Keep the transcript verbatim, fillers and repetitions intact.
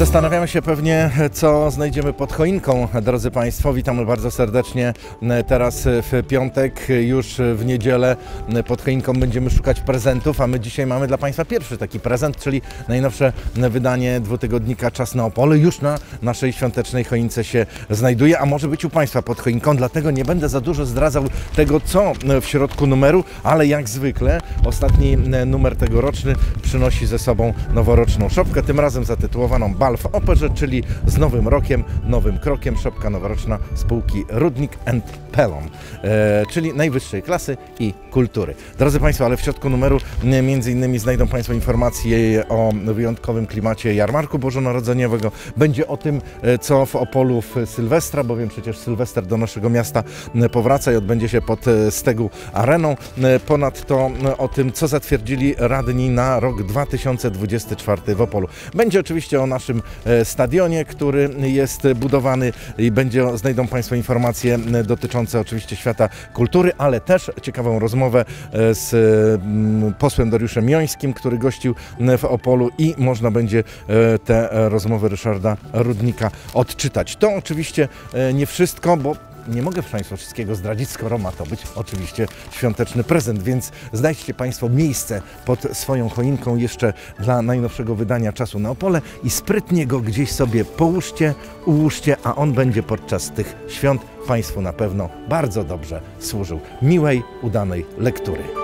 Zastanawiamy się pewnie, co znajdziemy pod choinką, drodzy Państwo. Witamy bardzo serdecznie teraz w piątek, już w niedzielę pod choinką będziemy szukać prezentów, a my dzisiaj mamy dla Państwa pierwszy taki prezent, czyli najnowsze wydanie dwutygodnika Czas na Opole. Już na naszej świątecznej choince się znajduje, a może być u Państwa pod choinką, dlatego nie będę za dużo zdradzał tego, co w środku numeru, ale jak zwykle ostatni numer tegoroczny przynosi ze sobą noworoczną szopkę, tym razem zatytułowaną Bal w Operze, czyli z nowym rokiem, nowym krokiem, szopka noworoczna spółki Rudnik and Pelon, e, czyli najwyższej klasy i kultury. Drodzy Państwo, ale w środku numeru między innymi znajdą Państwo informacje o wyjątkowym klimacie jarmarku bożonarodzeniowego. Będzie o tym, co w Opolu w Sylwestra, bowiem przecież Sylwester do naszego miasta powraca i odbędzie się pod Stegu Areną. Ponadto o tym, co zatwierdzili radni na rok dwa tysiące dwudziesty czwarty w Opolu. Będzie oczywiście o naszym stadionie, który jest budowany i będzie, znajdą Państwo informacje dotyczące oczywiście świata kultury, ale też ciekawą rozmowę z posłem Dariuszem Jońskim, który gościł w Opolu i można będzie tę rozmowę Ryszarda Rudnika odczytać. To oczywiście nie wszystko, bo nie mogę Państwu wszystkiego zdradzić, skoro ma to być oczywiście świąteczny prezent, więc znajdźcie Państwo miejsce pod swoją choinką jeszcze dla najnowszego wydania Czasu na Opole i sprytnie go gdzieś sobie połóżcie, ułóżcie, a on będzie podczas tych świąt Państwu na pewno bardzo dobrze służył. Miłej, udanej lektury.